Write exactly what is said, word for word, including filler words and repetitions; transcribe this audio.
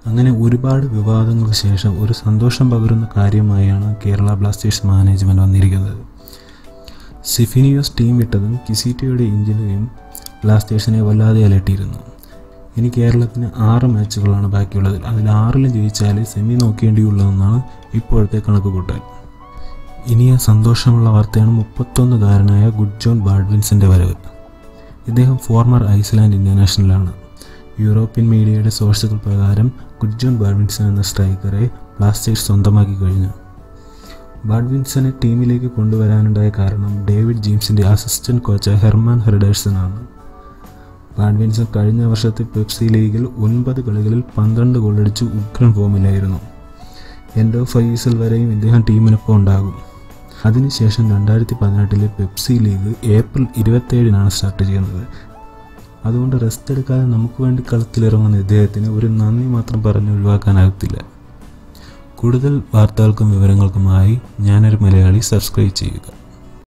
അങ്ങനെ ഒരുപാട് വിവാദങ്ങൾക്ക് ശേഷം ഒരു സന്തോഷം പകരുന്ന കാര്യമായാണ് കേരള ബ്ലാസ്റ്റേഴ്സ് മാനേജ്മെൻറ്റ് വന്നിരിക്കുന്നത്. സിഫിനിയോസ് ടീം വിട്ടതും കിസീറ്റയുടെ ഇഞ്ചുറിയും ബ്ലാസ്റ്റേഴ്സിനെ വല്ലാതെ അലട്ടിയിരുന്നു. ഇനി കേരളത്തിന് ആറ് മാച്ചുകളാണ് ബാക്കിയുള്ളത്. അതിൽ ആറിലും ജയിച്ചാൽ സെമി നോക്കേണ്ടിയുള്ളതെന്നാണ് ഇപ്പോഴത്തെ കണക്കുകൂട്ടൽ. ഇനി ആ സന്തോഷമുള്ള വാർത്തയാണ് മുപ്പത്തൊന്നുകാരനായ ഗുഡ്ജോൺ ബാഡ്വിൻസിൻ്റെ വരവ്. ഇദ്ദേഹം ഫോർമർ ഐസ്ലാൻഡ് ഇൻ്റർനാഷണലാണ്. യൂറോപ്യൻ മീഡിയയുടെ സോഴ്സുകൾ പ്രകാരം ഗുഡ്ജോൺ ബാഡ്വിൻസൺ എന്ന സ്ട്രൈക്കറെ ബ്ലാസ്റ്റേഴ്സ് സ്വന്തമാക്കി കഴിഞ്ഞു. ബാഡ്വിൻസനെ ടീമിലേക്ക് കൊണ്ടുവരാനുണ്ടായ കാരണം ഡേവിഡ് ജെയിംസിൻ്റെ അസിസ്റ്റന്റ് കോച്ച് ഹെർമാൻ ഹെർഡേഴ്സൺ ആണ്. ബാഡ്വിൻസൺ കഴിഞ്ഞ വർഷത്തെ പെപ്സി ലീഗിൽ ഒൻപത് കളികളിൽ പന്ത്രണ്ട് ഗോളടിച്ച് ഉഗ്രൻ ഫോമിലായിരുന്നു. എൻഡ് ഓഫ് ഐ വരെയും ഇദ്ദേഹം ടീമിനൊപ്പം ഉണ്ടാകും. അതിനുശേഷം രണ്ടായിരത്തി പതിനെട്ടിലെ പെപ്സി ലീഗ് ഏപ്രിൽ ഇരുപത്തേഴിനാണ് സ്റ്റാർട്ട് ചെയ്യുന്നത്. അതുകൊണ്ട് റെസ്റ്റ് എടുക്കാതെ നമുക്ക് വേണ്ടി കളത്തിലിറങ്ങുന്ന ഇദ്ദേഹത്തിന് ഒരു നന്ദി മാത്രം പറഞ്ഞ് ഒഴിവാക്കാനാകത്തില്ല. കൂടുതൽ വാർത്തകൾക്കും വിവരങ്ങൾക്കുമായി ഞാനൊരു മലയാളി സബ്സ്ക്രൈബ് ചെയ്യുക.